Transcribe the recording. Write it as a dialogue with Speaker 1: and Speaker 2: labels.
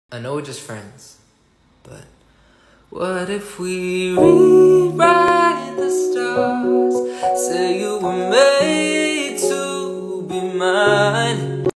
Speaker 1: I know we're just friends, but what if we rewrite the stars? Say you were made to be mine.